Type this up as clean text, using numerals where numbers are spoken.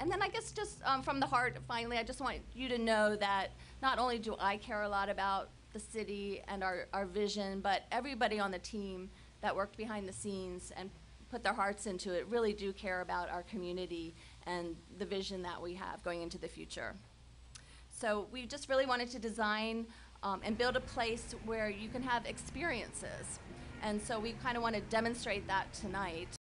And then I guess just from the heart, finally, I just want you to know that not only do I care a lot about the city and our vision, but everybody on the team that worked behind the scenes and put their hearts into it really do care about our community and the vision that we have going into the future. So we just really wanted to design and build a place where you can have experiences. And so we kind of want to demonstrate that tonight.